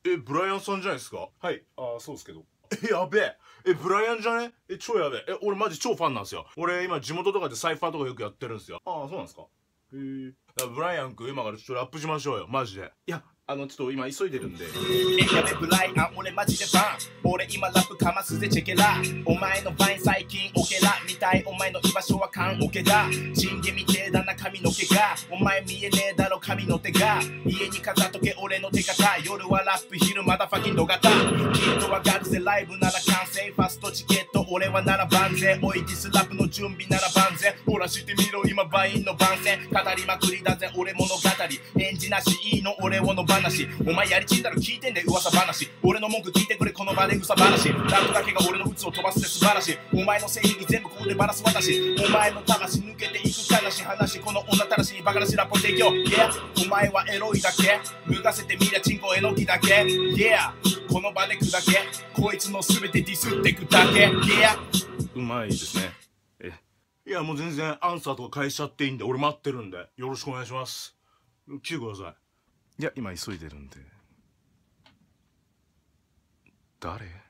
ブライアンさんじゃないですか？ はい、そうですけど。 やべえ。ブライアンじゃね？超やべえ。俺マジ超ファンなんですよ。俺今地元とかでサイファーとかよくやってるんですよ。 そうなんですか。へえ。 ブライアン君今からちょっとラップしましょうよ、マジで。 いや、ちょっと今急いでるんで。 やべブライアン俺マジでファン。俺今ラップかますぜチェケラ。お前のバイン最近オケラみたい。お前の居場所は缶オケだ。チンゲみてえだな髪の毛が。お前見えねえだろ髪の手が。家に飾っとけ俺の手形。夜はラップ昼まだファキンド型。キットはガルぜライブなら完成。ファストチケット俺はなら万全。おいディスラップの準備なら万全。ほらしてみろ今バインの番宣。語りまくりだぜ俺物語。演じなしいいの俺をの話。お前やりちんだろ聞いてんで噂話。俺の文句聞いてくれこの場で嘘話。ラップだけが俺の鬱を飛ばすって素晴らしい。お前の性癖全部ここでバラす私。お前の魂抜けていく悲しい話。この女たらしいバカらしいラップを提供。Yeah お前はエロいだけ。脱がせてみりゃチンコえのきだけ。Yeah この場で砕け。こいつの全てディスってくだけ。Yeah うまいですね。いやもう全然アンサーとか返しちゃっていいんで、俺待ってるんでよろしくお願いします。来てください。 いや、今急いでるんで。 誰？